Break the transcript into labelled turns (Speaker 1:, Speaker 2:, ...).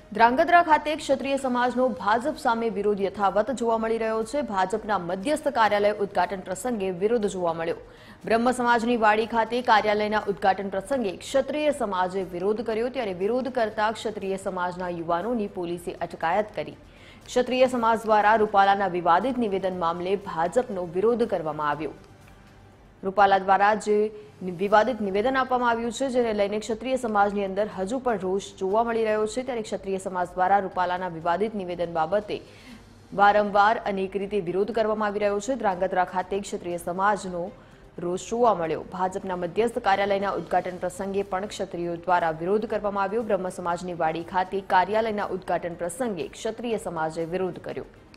Speaker 1: ધ્રાંગધ્રા ખાતે ક્ષત્રિય સમાજનો ભાજપ સામે વિરોધ યથાવત જોવા મળી રહ્યો છે। ભાજપના મધ્યસ્થ કાર્યાલય ઉદ્ઘાટન પ્રસંગે વિરોધ જોવા મળ્યો। બ્રહ્મ સમાજની વાડી ખાતે કાર્યાલયના ઉદ્ઘાટન પ્રસંગે ક્ષત્રિય સમાજે વિરોધ કર્યો, ત્યારે વિરોધ કરતા ક્ષત્રિય સમાજના યુવાનોની પોલીસે અટકાયત કરી। ક્ષત્રિય સમાજ દ્વારા રૂપાલાના વિવાદિત નિવેદન મામલે ભાજપનો વિરોધ કરવામાં આવ્યો। રૂપાલા દ્વારા જે વિવાદિત નિવેદન આપવામાં આવ્યું છે, જેને લઈને ક્ષત્રિય સમાજની અંદર હજુ પણ રોષ જોવા મળી રહ્યો છે। ત્યારે ક્ષત્રિય સમાજ દ્વારા રૂપાલાના વિવાદિત નિવેદન બાબતે વારંવાર અનેક રીતે વિરોધ કરવામાં આવી રહ્યો છે। ધ્રાંગધ્રા ખાતે ક્ષત્રિય સમાજનો રોષ જોવા મળ્યો। ભાજપના મધ્યસ્થ કાર્યાલયના ઉદ્ઘાટન પ્રસંગે પણ ક્ષત્રિયો દ્વારા વિરોધ કરવામાં આવ્યો। બ્રહ્મ સમાજની વાડી ખાતે કાર્યાલયના ઉદ્ઘાટન પ્રસંગે ક્ષત્રિય સમાજે વિરોધ કર્યો।